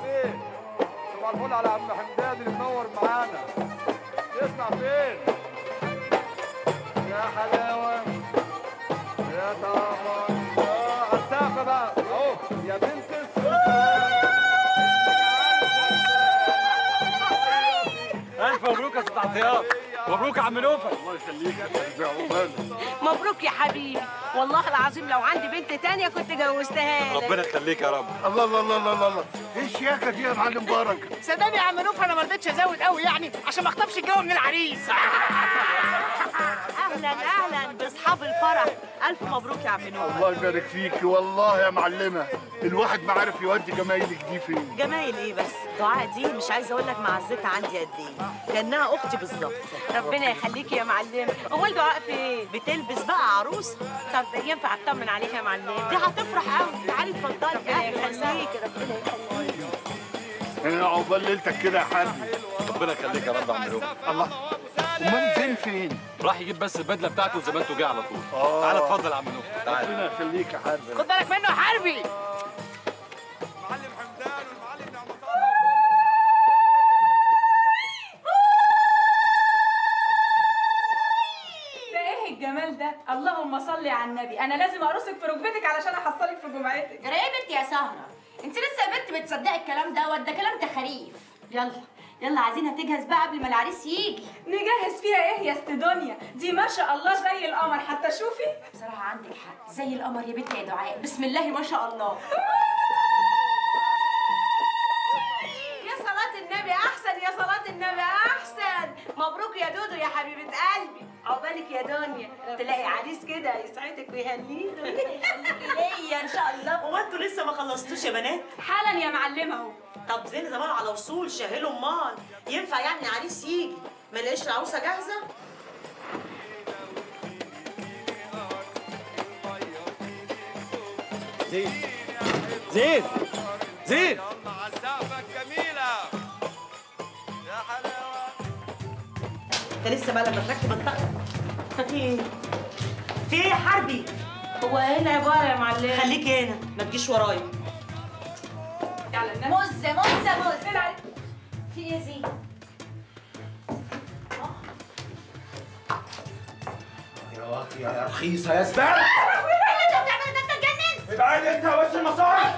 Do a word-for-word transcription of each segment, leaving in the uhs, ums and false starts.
فين؟ صباح الفل على عم حمدان اللي منور معانا. يسمع فين؟ يا حلاوه يا طعمه. اه على السقف بقى اهو يا بنت السلطان. الف مبروك يا ست عطيات. مبروك يا عم نوفل. الله يخليك يا عقبال. مبروك يا حبيبي، والله العظيم لو عندي بنت تانية كنت جوزتها لك. ربنا يخليك يا رب. الله الله الله الله الله، ايه الشياكه دي يا معلم بركه؟ صدقني يا عم نوف انا ما رضيتش ازود قوي يعني عشان ما اخطفش الجو من العريس. اهلا اهلا باصحاب الفرح، الف مبروك يا عم نوف. الله يبارك فيكي والله يا معلمه، الواحد ما عارف يودي جمايلك دي فين. جمايل ايه بس؟ دعاء دي مش عايزه اقول لك معزتها عندي قد ايه، كانها اختي بالظبط. ربنا يخليكي يا معلمه. امال دعاء فين؟ بتلبس بقى عروسه. طب ينفع اطمن عليها يا معلمه؟ دي هتفرح قوي. تعالي اتفضلي. ربنا يخليكي ربنا يخليكي. انا عقبال ليلتك كده يا حبيبي. ربنا يخليك يا رب يا عم نوفل. الله، امال زين فين؟ راح يجيب بس البدله بتاعته وزمانته جه على طول. آه. تعالى اتفضل يا عم نوفل. تعالى. ربنا يخليك يا حبيبي. خد بالك منه يا حربي. معلم حمدان والمعلم نعمة ده ايه الجمال ده؟ اللهم صل على النبي، انا لازم ارقصك في ركبتك علشان احصلك في جمعتك. راقبت يا سهرة، انت لسه يا بنت بتصدقي الكلام دوت؟ ده كلام تخاريف. يلا يلا عايزينها تجهز بقى قبل ما العريس يجي. نجهز فيها ايه يا ست دنيا؟ دي ما شاء الله زي القمر، حتى شوفي. بصراحة عندك حق، زي القمر يا بنت يا دعاء، بسم الله ما شاء الله. يا صلاة النبي أحسن، يا صلاة النبي أحسن. مبروك يا دودو يا حبيبة قلبي. عقبالك يا دنيا تلاقي عريس كده يسعدك ويهنيك. يخليكي ليا ان شاء الله. هو انتوا لسه ما خلصتوش يا بنات؟ حالا يا معلمة اهو. طب زين زمان على وصول شهلوا امال. ينفع يعني العريس يجي ما نلاقيش العروسه جاهزه؟ زين زين زين مع السقفه الجميله يا حلاوه. انت لسه بقى لما تركب الطقم. في ايه؟ في ايه يا حربي؟ هو ايه العبارة يا معلم؟ خليكي هنا ما تجيش ورايا. على النبي. مزة مزة مزة. فين عليك؟ في ايه يا زين؟ يا واطية يا رخيصة يا زبالة. ايه اللي انت بتعمله ده؟ انت اتجننت؟ ابعد انت يا وش المصاري.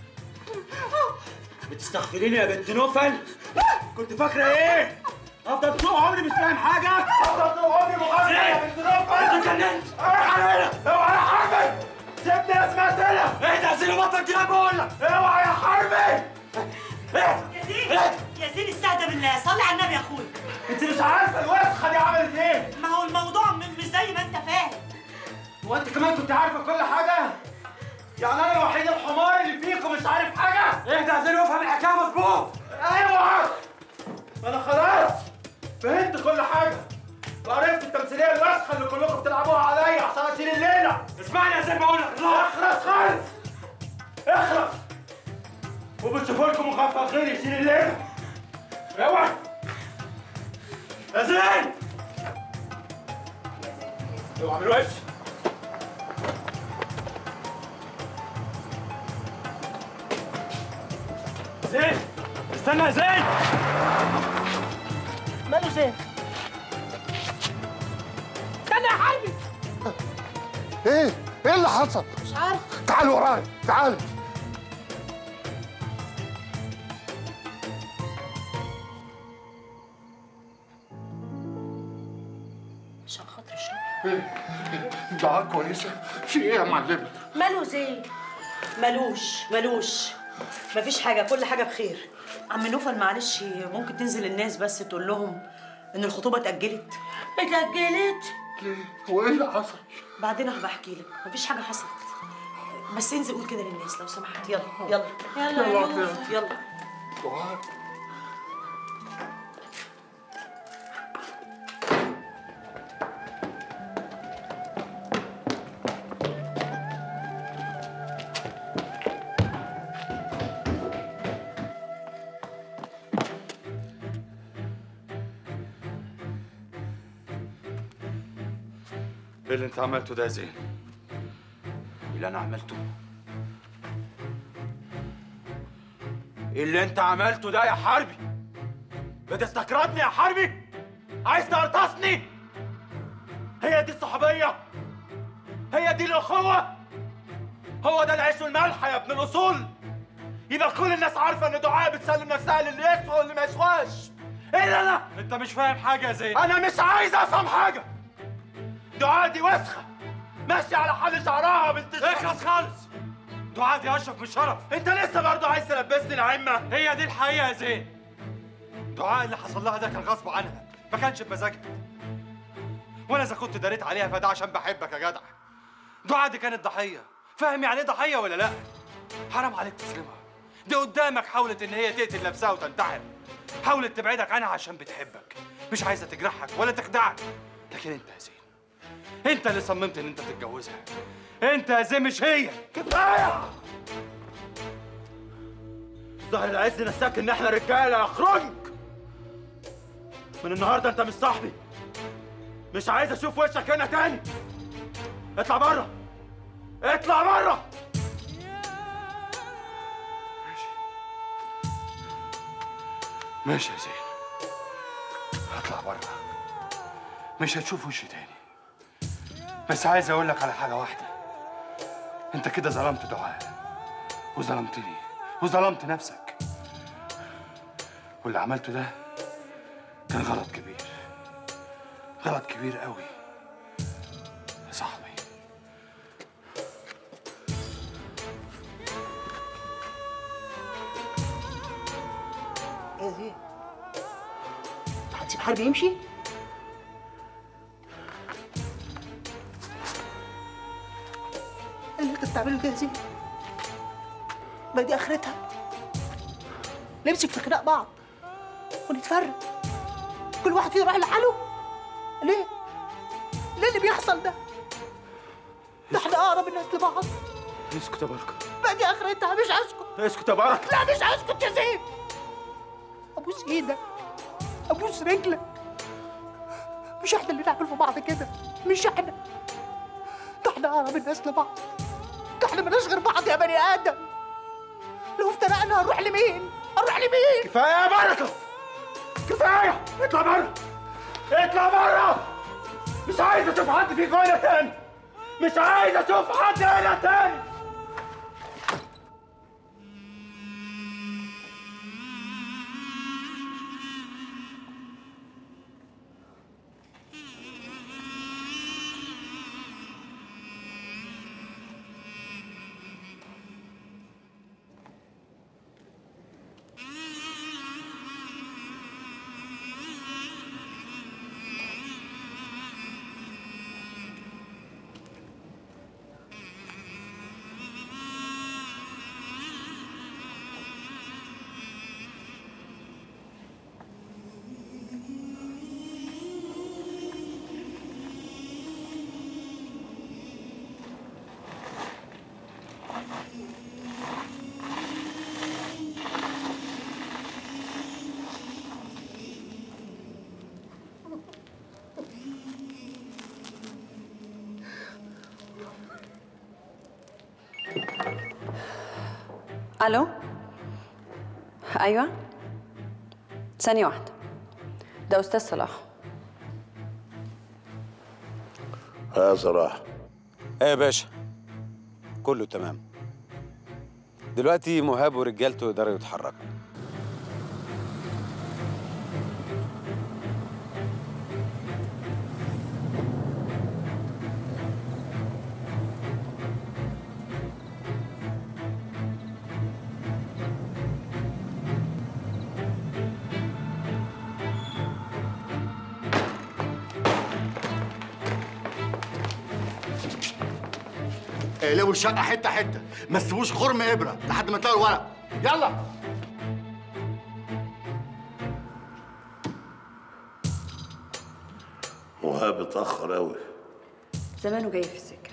بتستغفريني يا بنت نوفل؟ كنت فاكرة ايه؟ افضل طول عمري مش فاهم حاجة؟ افضل طول عمري مغفل يا بنت نوفل. انت اتجننت. اوعى هنا، اوعى يا حربي. سيبني يا سمعت لك. اهدى يا زين بطل كده بقول لك. اوعى يا حربي. يا زين يا زين استهدى بالله، صلي على النبي يا اخويا. انت مش عارفة الوسخة دي عملت ايه؟ ما هو الموضوع مش زي ما انت فاهم. هو انت كمان كنت عارفة كل حاجة؟ يعني انا الوحيد الحمار اللي فيكم مش عارف حاجة؟ اهدى يا زين وافهم الحكاية مظبوط. ايوه انا خلاص فهمت كل حاجة وعرفت التمثيلية الوسخة اللي كلكم بتلعبوها عليا عشان اشيل الليلة. اسمعني يا زين بقول لك اخلص خالص اخلص وبتشوفوا لكم مخفف غيري يشيل الليلة. اوعى يا زين اوعى من وشي. زين استنى يا زين. ماله زين؟ استنى يا حربي. ايه؟ ايه اللي حصل؟ مش عارفة. تعال ورايا، تعال. عشان خاطر الشغل. دعاء كويسه؟ في ايه يا معلم؟ ماله زين؟ مالوش مالوش مفيش حاجة، كل حاجة بخير. عم نوفل معلش ممكن تنزل الناس بس تقول لهم إن الخطوبة اتأجلت. اتأجلت؟ ليه؟ هو ايه اللي حصل؟ بعدين هبقى أحكي لك، مفيش حاجة حصلت. بس انزل قول كده للناس لو سمحت. يلا يلا يلا يا يوسف. يلا. دعاء ايه اللي انت عملته ده يا زين؟ اللي انا عملته اللي انت عملته ده يا حربي بتستكردني يا حربي؟ عايز تقرطصني؟ هي دي الصحوبية؟ هي دي الأخوة؟ هو ده العيش والملح يا ابن الأصول؟ يبقى كل الناس عارفة إن دعاء بتسلم نفسها للي يسوى واللي ما يسواش. إيه ده أنا؟ انت مش فاهم حاجه يا زين. أنا مش عايز أفهم حاجة. دعاء دي وسخة ماشية على حل شعرها بنت اخلص خالص. دعاء دي اشرف من شرف. أنت لسه برضه عايز تلبسني العمة؟ هي دي الحقيقه يا زين. دعاء اللي حصل لها ده كان غصب عنها، ما كانش بمزاجها. وانا اذا كنت داريت عليها فده عشان بحبك يا جدع. دعاء دي كانت ضحيه، فاهم يعني ايه ضحيه ولا لا؟ حرام عليك تسلمها. دي قدامك حاولت ان هي تقتل نفسها وتنتحر. حاولت تبعدك عنها عشان بتحبك، مش عايزه تجرحك ولا تخدعك. لكن انت يا زين، انت اللي صممت ان انت تتجوزها. انت يا زين مش هي. كفاية! ظهر العز نساك ان احنا رجاله يا خرنج. من النهارده انت مش صاحبي. مش عايز اشوف وشك هنا تاني. اطلع بره. اطلع بره. ماشي ماشي يا زين، هطلع بره. مش هتشوف وشي تاني. بس عايز اقول لك على حاجه واحده. انت كده ظلمت دعاء وظلمتني وظلمت نفسك، واللي عملته ده كان غلط كبير، غلط كبير قوي يا صاحبي. ايه زين؟ انت هتسيب حربي يمشي؟ ايه اللي انت بتعمله ده يا زين؟ ما دي اخرتها. نمسك في خناق بعض ونتفرق، كل واحد فينا يروح لحاله. ليه؟ ليه اللي بيحصل ده؟ ده احنا اقرب الناس لبعض. اسكت يا بركه. ما دي اخرتها. مش هسكت. اسكت يا بركه. لا مش هسكت يا زين. ابوس ايدك، ابوس رجلك. مش احنا اللي نعمل في بعض كده، مش احنا. ده احنا اقرب الناس لبعض. ده احنا مالناش غير بعض يا بني ادم. لو افترقنا هنروح لمين؟ هنروح لمين؟ كفايه يا بركه. كفايه. اطلع بره. اطلع بره. مش عايز اشوف حد فيكم هنا تاني. مش عايز اشوف حد هنا تاني. الو. ايوه، ثانيه واحده. ده استاذ صلاح. ها يا صلاح. ايه يا باشا، كله تمام. دلوقتي مهاب ورجالته يقدروا يتحركوا. اقلبوا الشقة حتة حتة، ما تسيبوش خرم إبرة لحد ما تلاقوا الورق. يلا. مهاب اتأخر أوي. زمانه جاي في السكة.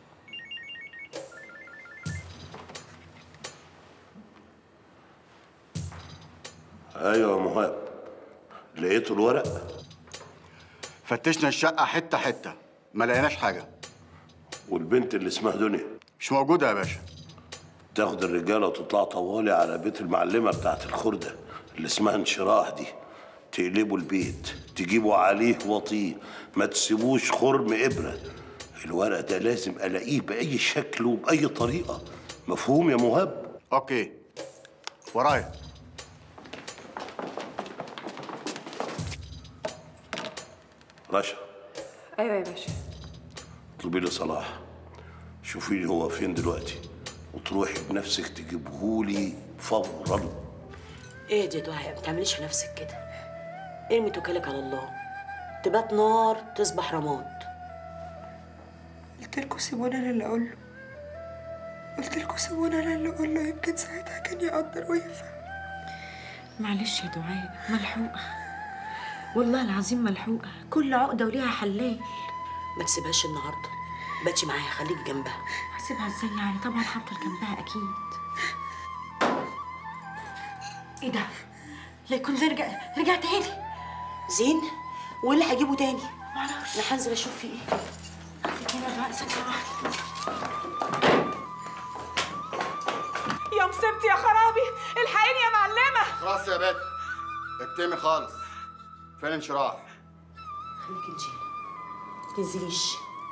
أيوة يا مهاب، لقيتوا الورق؟ فتشنا الشقة حتة حتة، ما لقيناش حاجة. والبنت اللي اسمها دنيا؟ مش موجودة يا باشا. تاخد الرجاله وتطلع طوالي على بيت المعلمه بتاعت الخرده اللي اسمها انشراح دي، تقلبوا البيت، تجيبوا عليه وطيه، ما تسيبوش خرم ابره. الورق ده لازم الاقيه باي شكل وباي طريقه، مفهوم يا مهاب؟ اوكي، ورايا. رشا. ايوه يا باشا. اطلبي لي صلاح، شوفي لي هو فين دلوقتي، وتروحي بنفسك تجيبهولي فورا. ايه دي دعاء، ما تعمليش في نفسك كده. ارمي توكلك على الله، تبات نار تصبح رماد. قلت لكم سيبونا انا اللي اقول له، قلت لكم سيبونا انا اللي اقول له، يمكن ساعتها كان يقدر ويفهم. معلش يا دعاء، ملحوقه والله العظيم ملحوقه، كل عقده وليها حلال. ما تسيبهاش النهارده، باتي معاها، خليك جنبها. هسيبها ازاي يعني؟ طبعا هفضل جنبها اكيد. ايه ده؟ لا يكون زين رجع رجع تاني. زين؟ وايه اللي هجيبه تاني؟ معرفش. انا هنزل اشوف فيه ايه. خليك هنا دعاء سكه واحده. يا مصيبتي يا خرابي، الحقيني يا معلمه. خلاص يا بت، اكتمي خالص. فين انشراح؟ خليك انت هنا، ما تنزليش.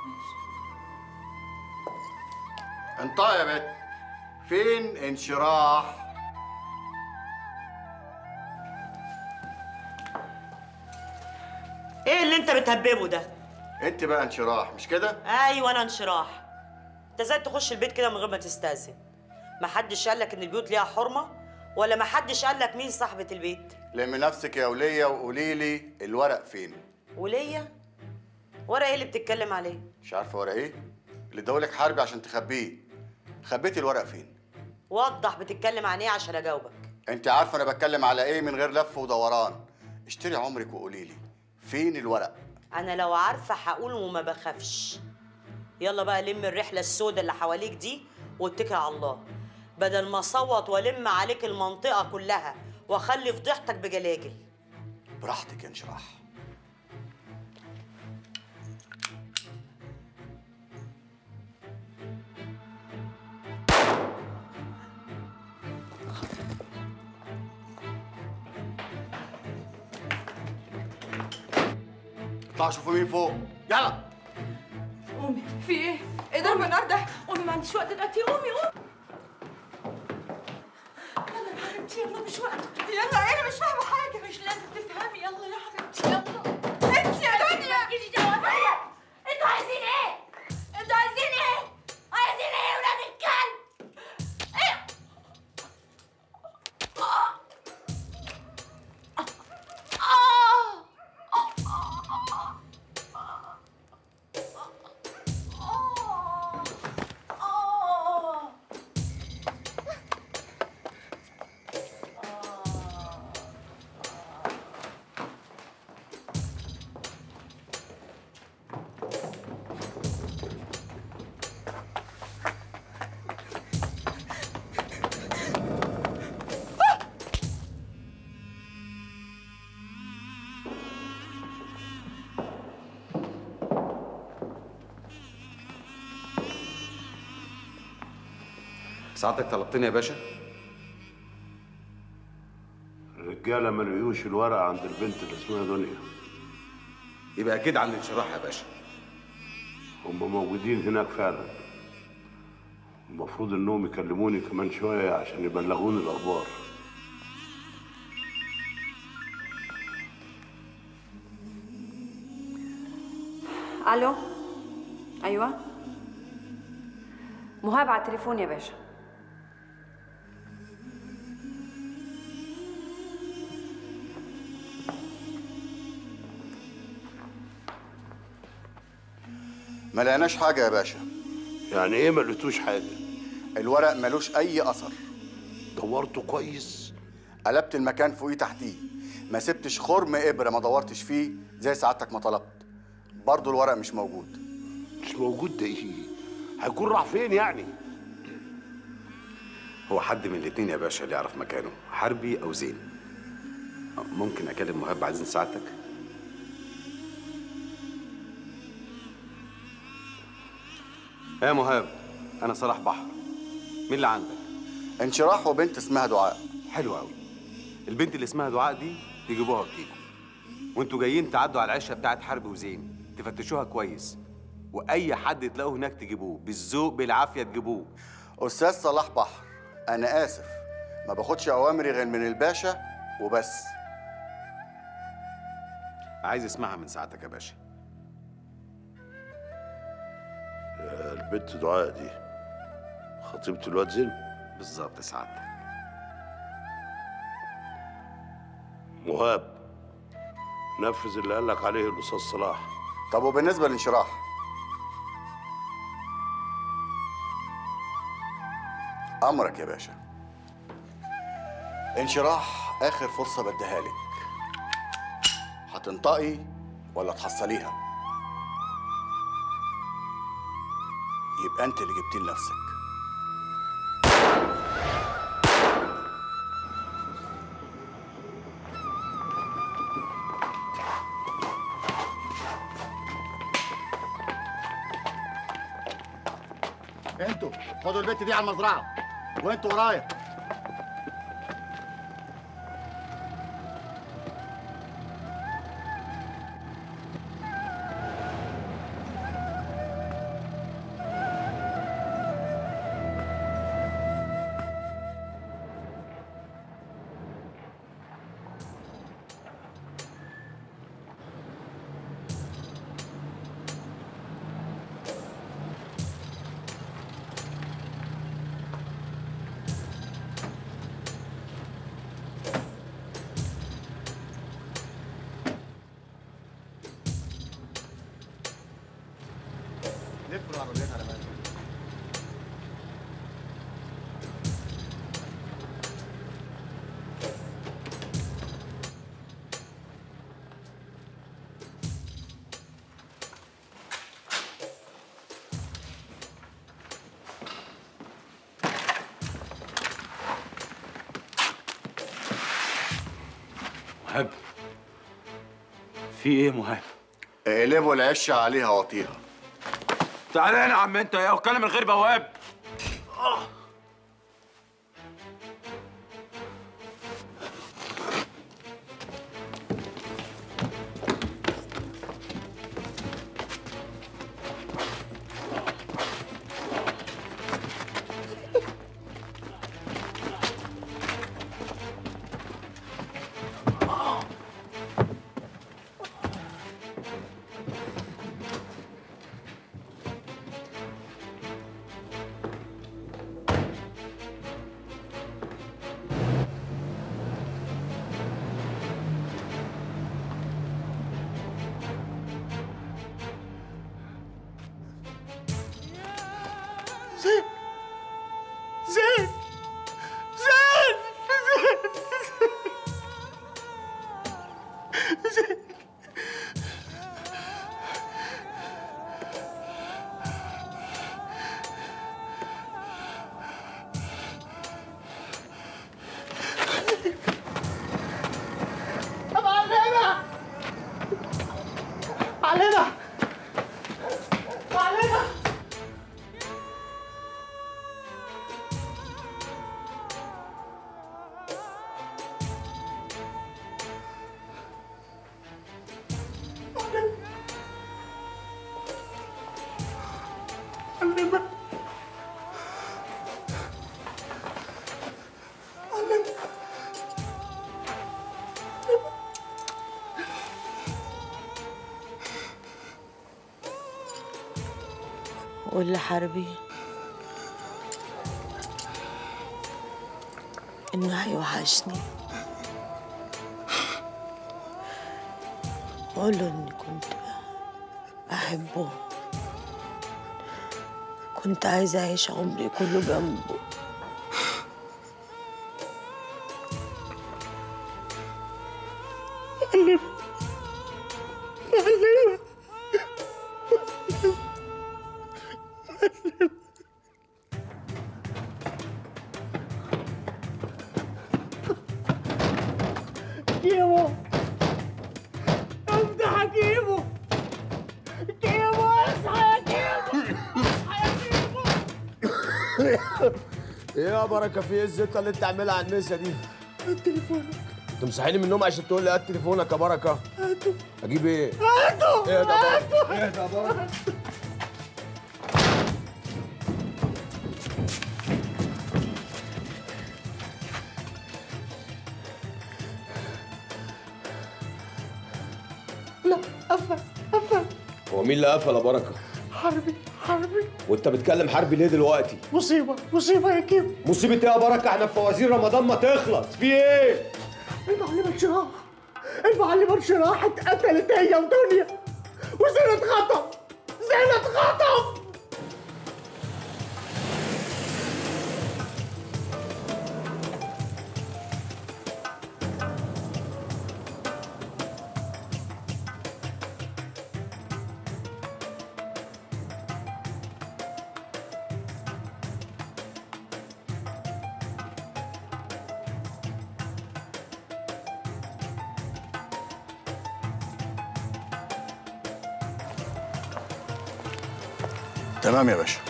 انطقي يا بت، فين انشراح؟ ايه اللي انت بتهببه ده؟ انت بقى انشراح مش كده؟ ايوه انا انشراح. انت ازاي تخش البيت كده من غير ما تستأذن؟ ما حدش قال لك ان البيوت ليها حرمه، ولا ما حدش قال لك مين صاحبه البيت؟ لمي نفسك يا وليه وقولي لي الورق فين؟ وليه؟ ورق ايه اللي بتتكلم عليه؟ مش عارفه ورق ايه؟ اللي ادولك حربي عشان تخبيه. خبيتي الورق فين؟ وضح بتتكلم عن ايه عشان اجاوبك. انت عارفه انا بتكلم على ايه من غير لف ودوران. اشتري عمرك وقولي لي فين الورق؟ انا لو عارفه هقول وما بخافش. يلا بقى لم الرحله السوداء اللي حواليك دي واتكل على الله، بدل ما اصوت والم عليك المنطقه كلها واخلي فضيحتك بجلاجل. براحتك يا انشراح. اطلعوا شوفوا مين فوق، يلا. قومي، في ايه؟ ايه ضرب النار ده؟ قومي، ما عنديش وقت دلوقتي، قومي قومي. يلا يا حبيبتي، يلا مش وقت. يلا ايه، انا مش فاهمه حاجه. مش لازم تفهمي، يلا يا حبيبتي يلا. انت يا دنيا مالكيش دعوه بيا. انتوا عايزين ايه؟ انتوا عايزين ايه؟ عايزين ايه يا ولاد الكلب؟ ايه؟ آه. سعادتك طلبتني يا باشا؟ الرجاله ما لقيوش الورقه عند البنت اللي اسمها دنيا. يبقى اكيد عند انشراح يا باشا. هم موجودين هناك فعلا. المفروض انهم يكلموني كمان شويه عشان يبلغوني الاخبار. الو. ايوه مهاب على التليفون يا باشا. ما لقيناش حاجه يا باشا. يعني ايه ما لقيتوش حاجه؟ الورق ملوش اي اثر. دورته كويس؟ قلبت المكان فوقيه تحتيه، ما سبتش خرم ابره ما دورتش فيه زي سعادتك ما طلبت. برضه الورق مش موجود. مش موجود ده ايه؟ هيكون راح فين يعني؟ هو حد من الاتنين يا باشا اللي يعرف مكانه، حربي او زين. ممكن اكلم مهاب بعد اذن سعادتك؟ يا مهاب، انا صلاح بحر. مين اللي عندك؟ انشراح وبنت اسمها دعاء. حلو قوي. البنت اللي اسمها دعاء دي تجيبوها وتيجوا، وانتوا جايين تعدوا على العشه بتاعت حرب وزين، تفتشوها كويس، واي حد تلاقوه هناك تجيبوه بالذوق بالعافيه تجيبوه. استاذ صلاح بحر، انا اسف، ما باخدش اوامري غير من الباشا وبس. عايز اسمعها من ساعتك يا باشا. البنت دعاء دي خطيبة الواد زين؟ بالظبط سعادتك. مهاب، نفذ اللي قال لك عليه الاستاذ صلاح. طب وبالنسبه لانشراح؟ امرك يا باشا. انشراح اخر فرصه بديها لك، هتنطقي ولا تحصليها؟ يبقى انت اللي جبتيه لنفسك. انتوا خدوا البت دي على المزرعه وانتوا ورايا. لفوا العربيات على بالك. مهاب، في ايه مهاب؟ اقلبوا العش عليها واطيها. تعالى هنا يا عم انت يا وكاله من غير بواب. زين زين زين زين زين طب علينا علينا علينا علمة علمة قول لحربي إنه هيوحشني، قول له إني كنت بحبه، كنت عايزة أعيش عمري كله جنبه. علمة علمة كيمو افتح يا كيمو كيمو اصحى يا كيمو اصحى يا كيمو ايه يا بركه في ايه الزيطه اللي انت عاملها على الميزه دي؟ هات تليفونك. انت مصحيني من النوم عشان تقول لي هات تليفونك يا بركه؟ هاته. اجيب ايه؟ هاته. ايه ده هاته. ايه ده يا بركه؟ لا قفل قفل. هو مين اللي قفل يا بركه؟ حربي حربي. وانت بتكلم حربي ليه دلوقتي؟ مصيبه مصيبه يا كيمو. مصيبه ايه يا بركه؟ احنا في فوازير رمضان ما تخلص، في ايه؟ المعلمه شراح المعلمه شراح اتقتلت هي ودنيا وزينة اتخطف. زينة اتخطف. تمام يا باشا.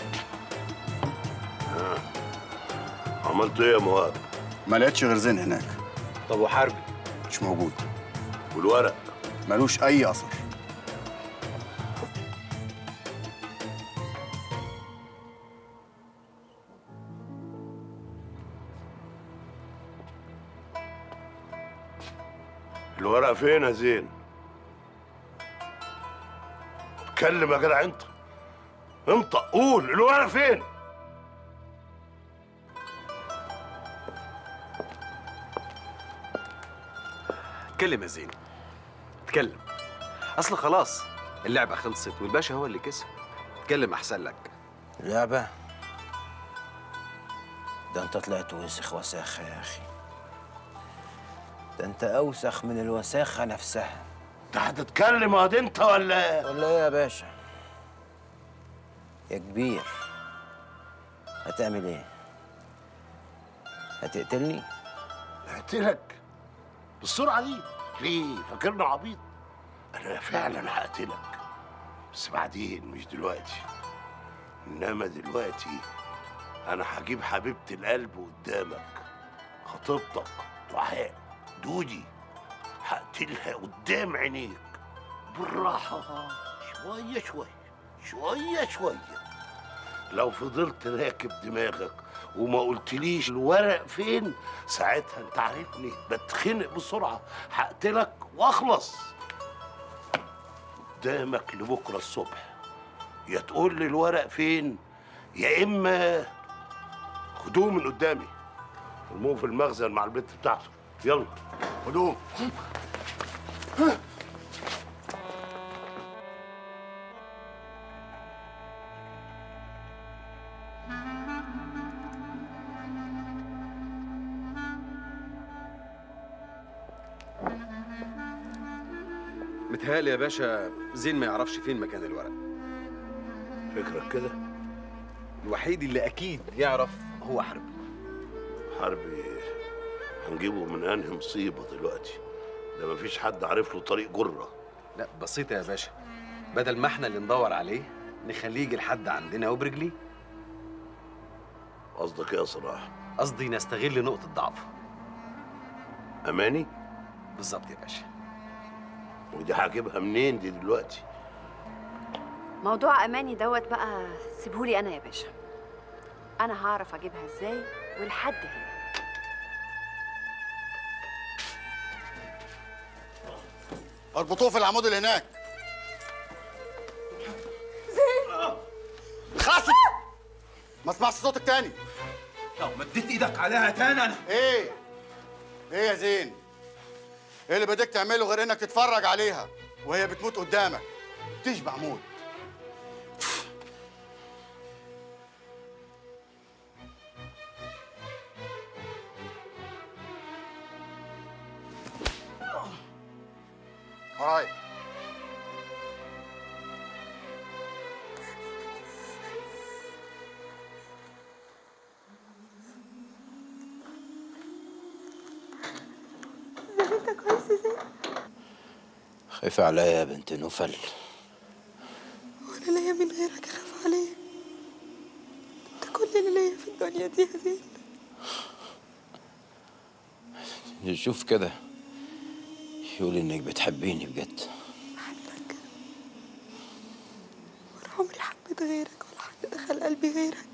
عملت ايه يا مواد؟ ما لقيتش غير زين هناك. طب وحربي؟ مش موجود. والورق؟ ملوش أي أثر. الورق فين يا زين؟ اتكلم يا جدع انت. انت قول الورق فين؟ اتكلم يا زين، اتكلم. اصل خلاص اللعبه خلصت والباشا هو اللي كسب. اتكلم احسن لك. لعبه؟ ده انت طلعت وسخ وساخه يا اخي. ده انت اوسخ من الوساخه نفسها. انت هتتكلم يا دي انت ولا ولا ايه يا باشا؟ يا كبير هتعمل ايه؟ هتقتلني؟ هقتلك بالسرعه دي؟ ليه؟ فاكرني عبيط؟ انا فعلا هقتلك، بس بعدين مش دلوقتي. انما دلوقتي انا هجيب حبيبه القلب قدامك، خطيبتك دعاء دودي. هقتلها قدام عينيك بالراحه، شويه شويه شويه شويه. لو فضلت راكب دماغك وما قلتليش الورق فين، ساعتها انت عارفني بتخنق بسرعه، هقتلك واخلص. قدامك لبكره الصبح، يا تقول لي الورق فين يا اما خدوه من قدامي ارموه في المخزن مع البت بتاعته. يلا خدوه. متهيألي يا باشا زين ما يعرفش فين مكان الورق. فكرك كده؟ الوحيد اللي اكيد يعرف هو حربي. حربي هنجيبه من انهي مصيبه دلوقتي؟ ده مفيش حد عارف له طريق جره. لا بسيطه يا باشا، بدل ما احنا اللي ندور عليه نخليه يجي لحد عندنا وبرجليه. قصدك ايه يا صلاح؟ قصدي نستغل نقطه ضعفه. اماني؟ بالظبط يا باشا. ودي هجيبها منين دي دلوقتي؟ موضوع اماني دوت بقى سيبهولي انا يا باشا. انا هعرف اجيبها ازاي ولحد هنا. اربطوه في العمود اللي هناك. زين خلاص ما اسمعش صوتك تاني. لو مديت ايدك عليها تاني انا. ايه؟ ايه يا زين؟ ايه اللي بدك تعمله غير انك تتفرج عليها وهي بتموت قدامك؟ تشبع موت. وراي. زين انت كويس يا زين؟ خايفة عليا يا بنت نوفل. وانا ليا من غيرك اخاف عليه؟ انت كل انا ليا في الدنيا دي يا زين؟ يشوف كده يقول انك بتحبيني بجد. بحبك، ولا عمري حبيت غيرك ولا حد دخل قلبي غيرك.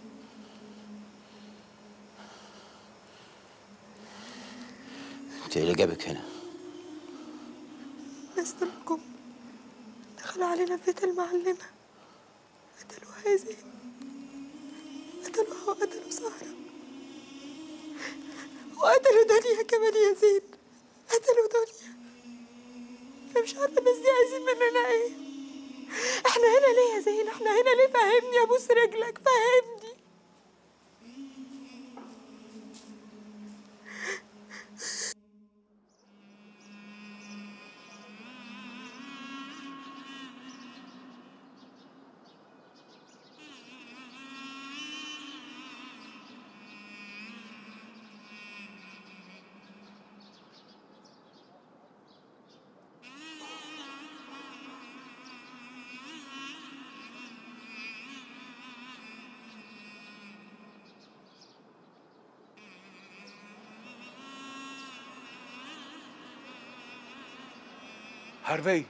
انت ايه اللي جابك هنا؟ ناس طلعكم دخلوا علينا في بيت المعلمة، قتلوها يا زين، قتلوها وقتلوا سهرة وقتلوا دنيا كمان يا زين، قتلوا دنيا. أنا مش عارفة الناس دي عايزين مننا إيه؟ إحنا هنا ليه يا زين؟ إحنا هنا ليه؟ فهمني، أبوس رجلك فهمني. حربية.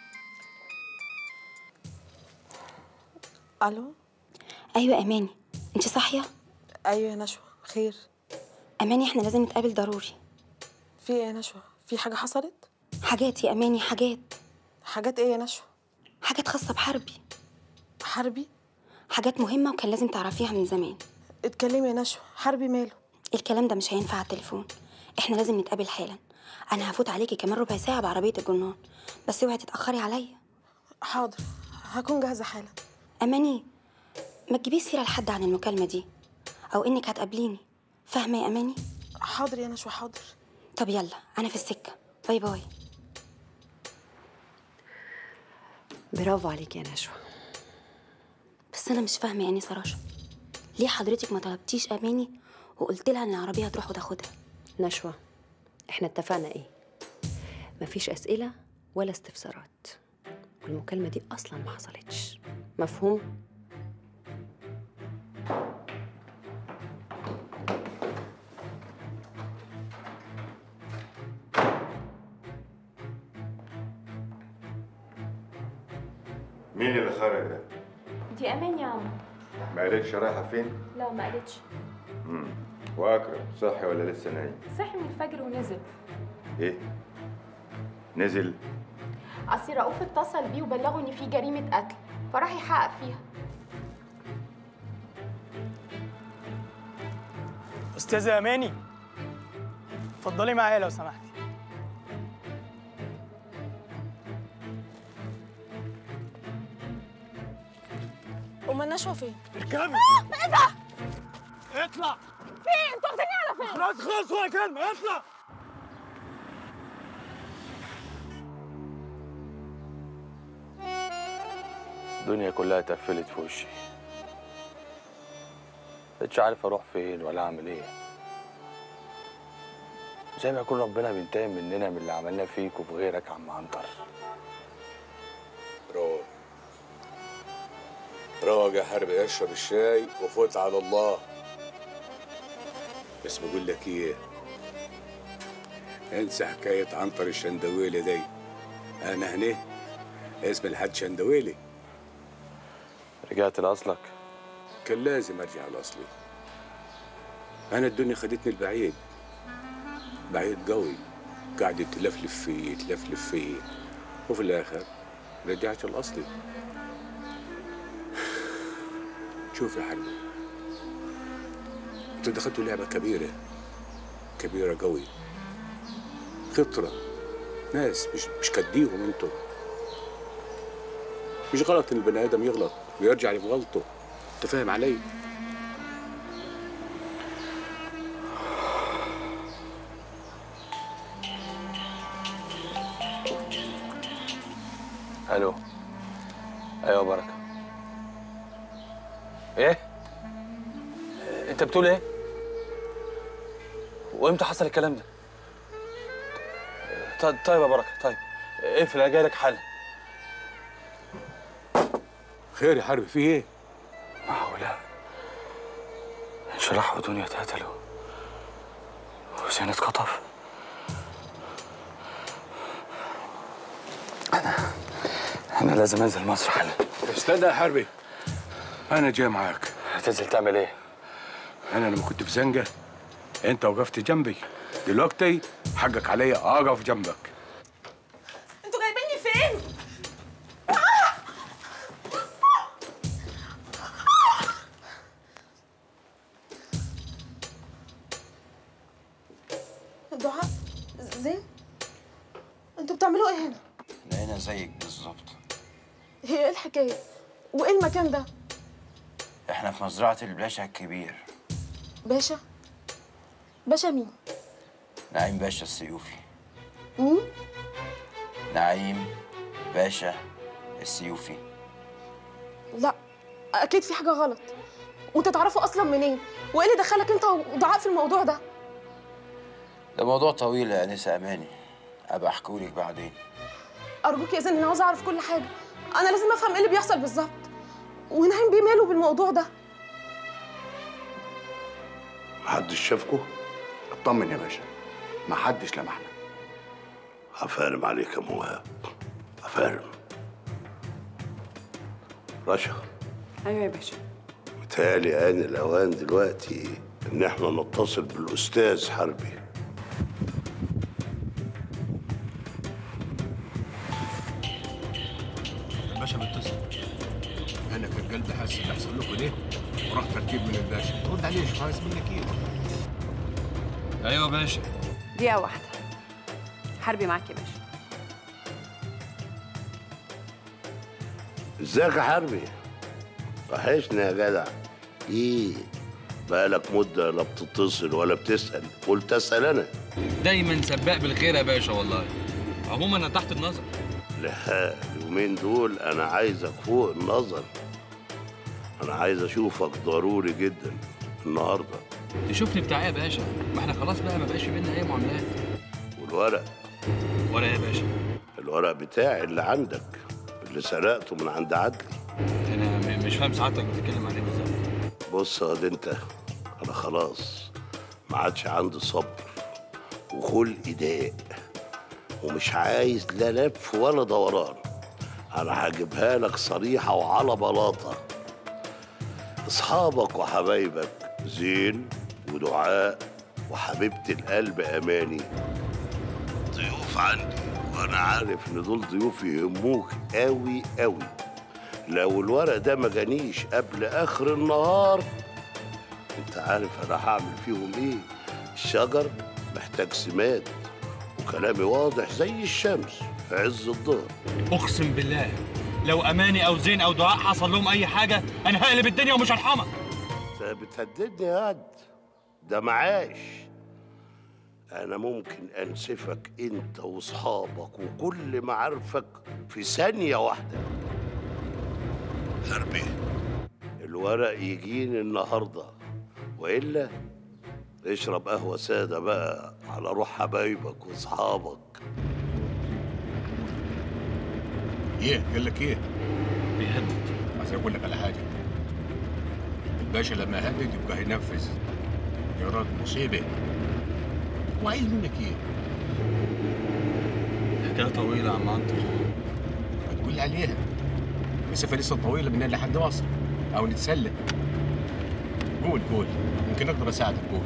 الو. ايوه اماني، انت صاحيه؟ ايوه يا نشوى، خير؟ اماني احنا لازم نتقابل ضروري. في ايه يا نشوى؟ في حاجه حصلت؟ حاجات يا اماني، حاجات. حاجات ايه يا نشوى؟ حاجات خاصه بحربي. حربي؟ حاجات مهمه وكان لازم تعرفيها من زمان. اتكلمي يا نشوى، حربي ماله؟ الكلام ده مش هينفع على التليفون، احنا لازم نتقابل حالا. انا هفوت عليكي كمان ربع ساعه بعربيه الجنان، بس اوعي تتاخري عليا. حاضر، هكون جاهزه حالا. اماني ما تجيبيش سيره لحد عن المكالمه دي او انك هتقابليني، فاهمه يا اماني؟ حاضر يا نشوى، حاضر. طب يلا انا في السكه، باي باي. برافو عليك يا نشوى. بس انا مش فاهمه يا انسه رشا، ليه حضرتك ما طلبتيش اماني وقلت لها ان العربيه هتروح وتاخدها؟ نشوى، احنا اتفقنا ايه؟ مفيش اسئله ولا استفسارات، والمكالمه دي اصلا ما حصلتش، مفهوم؟ مين اللي خرج ده؟ دي امان يا عم. ما قالتش رايحه فين؟ لا ما قالتش. امم واكرم صحي ولا لسه نايم؟ صحي من الفجر ونزل. ايه؟ نزل؟ اصل رؤوف اتصل بيه وبلغه ان في جريمه قتل، فراح يحقق فيها. استاذه اماني، اتفضلي معايا لو سمحتي. امال نشوى فين؟ اركبي. ايه ده؟ اطلع. فين؟ انتوا واخديني على فين؟ خلاص خلاص، ولا كلمه، اطلع. الدنيا كلها اتقفلت في وشي، مبقتش عارف اروح فين ولا اعمل ايه. زي ما يكون ربنا بينتقم مننا من اللي عملناه فيك وفي غيرك يا عم عنتر. روق روق يا حربي، اشرب الشاي وفوت على الله. بس بقول لك ايه، انسى حكايه عنتر الشندويلي دي. انا هنا اسم الحاج شندويلي. رجعت لاصلك؟ كان لازم ارجع لاصلي. انا الدنيا خدتني البعيد، بعيد قوي، قاعد تلفلف فيه تلفلف فيه، وفي الاخر رجعت لاصلي. شوف يا حلوة، انتوا دخلتوا لعبة كبيرة كبيرة قوي، خطرة، ناس مش مش كديهم انتوا. مش غلط ان البني ادم يغلط ويرجع لغلطه، انت فاهم علي؟ الو. ايوه بركه. ايه؟ انت بتقول ايه؟ وامتى حصل الكلام ده؟ طيب يا بركه، طيب اقفل، انا جاي لك حالا. خير يا حربي، في ايه؟ معقولة شرح ودنيا اتقتلوا وزين اتخطف. انا انا لازم انزل مصر حالا. استنى يا حربي، انا جاي معاك. هتنزل تعمل ايه؟ انا لما كنت في زنجه انت وقفت جنبي، دلوقتي حقك عليا اقف جنبك. انتوا جايبيني فين؟ دعاء، زين، انتوا بتعملوا ايه هنا؟ انا هنا زيك بالظبط. هي ايه الحكايه؟ وايه المكان ده؟ احنا في مزرعة الباشا الكبير. باشا؟ باشا مين؟ نعيم باشا السيوفي. مين؟ نعيم باشا السيوفي. لا، اكيد في حاجه غلط. وانت تعرفوا اصلا منين؟ وايه اللي دخلك انت ودعاء في الموضوع ده؟ ده موضوع طويل يا انسه اماني، ابقى احكيهولك بعدين. ارجوك يا زين، انا عاوزه اعرف كل حاجه. انا لازم افهم ايه اللي بيحصل بالظبط. ونعيم بيه ماله بالموضوع ده؟ محدش شافكوا؟ اطمن يا باشا، محدش لمحنا. عفارم عليك يا موهاب، عفارم. رشا. ايوه يا باشا. متهيألي آن الأوان دلوقتي إن إحنا نتصل بالأستاذ حربي. الباشا بيتصل. انا كان قلبي حاسس اللي حصل لكم ليه وراح ترتيب من الباشا. ترد عليه، مش عايز منك ايه؟ ايوه يا باشا. دقيقة واحدة. حربي معاك يا باشا. ازيك يا حربي؟ وحشني يا جدع. ايه؟ بقالك مدة لا بتتصل ولا بتسأل، قلت أسأل أنا. دايما سباق بالخير يا باشا والله. عموما أنا تحت النظر. لا، اليومين دول أنا عايزك فوق النظر. أنا عايز أشوفك ضروري جدا النهارده. تشوفني بتاع ايه يا باشا؟ ما احنا خلاص بقى ما بقاش في بينا أي معاملات. والورق؟ ورق ايه يا باشا؟ الورق بتاعي اللي عندك، اللي سرقته من عند عدلي. أنا م- مش فاهم سعادتك بتتكلم عن ايه بالظبط. بص يا دي انت، انا خلاص ما عادش عندي صبر وخلقي ضاق، ومش عايز لا لف ولا دوران. انا هجيبها لك صريحه وعلى بلاطه. اصحابك وحبايبك زين ودعاء وحبيبه القلب اماني ضيوف عندي، وانا عارف ان دول ضيوف يهموك قوي قوي. لو الورق ده ما جانيش قبل اخر النهار، انت عارف انا هعمل فيهم ايه. الشجر محتاج سماد، وكلامي واضح زي الشمس في عز الظهر. اقسم بالله لو اماني او زين او دعاء حصل لهم اي حاجه انا هقلب الدنيا ومش هرحمك. انت بتهددني يا واد، ده معاش. انا ممكن انسفك انت واصحابك وكل معارفك في ثانيه واحده. حربي، الورق يجيني النهارده، والا اشرب قهوه ساده بقى على روح حبايبك واصحابك. ايه؟ قال لك ايه؟ بيهدد. عايز اقول لك على حاجه. الباشا لما يهدد يبقى هينفذ. يا راجل مصيبه. وعايز منك ايه؟ حكايه طويله يا عم عنتر. ما تقول لي عليها. المسافه لسه طويله من هنا لحد مصر، او نتسلى. قول قول، يمكن اقدر اساعدك. قول.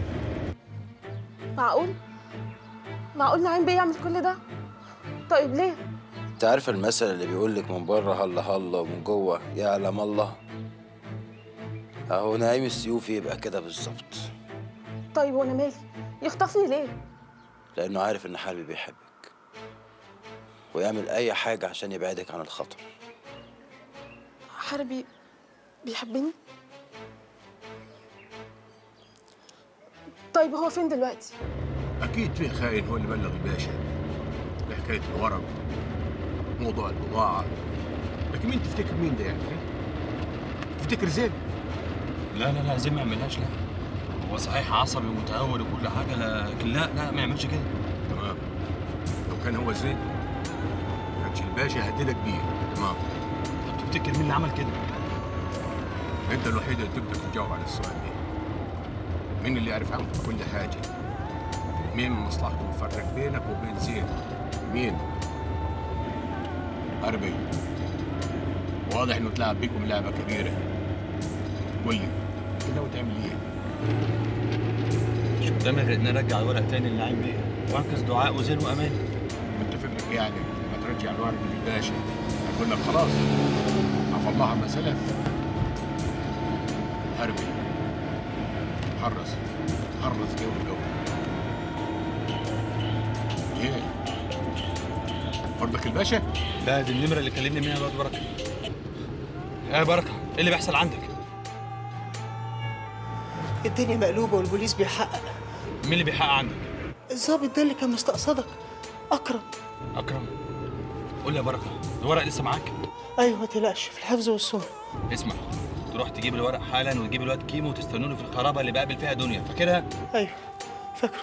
معقول؟ معقول نعيم بيه يعمل كل ده؟ طيب ليه؟ انت عارف المثل اللي بيقول لك من بره هلا هلا ومن جوه يعلم الله؟ اهو نعيم السيوفي يبقى كده بالظبط. طيب وانا مالي؟ يخطفني ليه؟ لانه عارف ان حربي بيحبك ويعمل اي حاجه عشان يبعدك عن الخطر. حربي بيحبني؟ طيب هو فين دلوقتي؟ اكيد في خاين هو اللي بلغ الباشا بحكايه الورق، موضوع البضاعه. لكن مين تفتكر مين ده يعني؟ تفتكر زين؟ لا لا لا زين ما يعملهاش. لا هو صحيح عصبي ومتهور وكل حاجه، لكن لا لا ما يعملش كده. تمام. لو كان هو زين ما كانش الباشا هددك بيه. تمام. طب تفتكر مين اللي عمل كده؟ انت الوحيد اللي تقدر تجاوب على السؤال ده. مين اللي يعرف عنك كل حاجه؟ مين من مصلحته يفرق بينك وبين زين؟ مين؟ حربي. واضح انه تلعب بيكم لعبه كبيره. قول لي انت ناوي تعمل ايه؟ مش قدامي غير ان ارجع الورق تاني للنعيم بيه وانقذ دعاء وزين وامان. انت فكرك يعني لما ترجع الورق للباشا هتقول لك خلاص عفى الله عما سلف؟ حربي حرص حرص جو الجو. ايه؟ برضك الباشا؟ لا دي النمره اللي كلمني منها الواد بركه. ايه يا بركه؟ ايه اللي بيحصل عندك؟ الدنيا مقلوبه والبوليس بيحقق. مين اللي بيحقق عندك؟ الظابط ده اللي كان مستقصدك، اكرم. اكرم؟ قول لي يا بركه، الورق لسه معاك؟ ايوه ما تقلقش، في الحفظ والصون. اسمع، تروح تجيب الورق حالا وتجيب الواد كيمو وتستنوني في الخرابه اللي بقابل فيها دنيا، فاكرها؟ ايوه فاكره.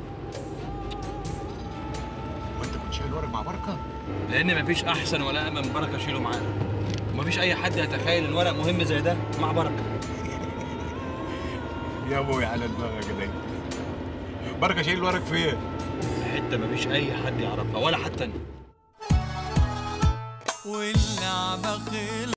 وانت كنت شايل الورق مع بركه؟ لان مفيش احسن ولا امن من بركه اشيله معانا. ومفيش اي حد يتخيل ان ورق مهم زي ده مع بركه. يا ابوي على دماغك كده. بركه شايل الورق فين؟ في حته مفيش اي حد يعرفها ولا حتى انا. واللعبه خلصت.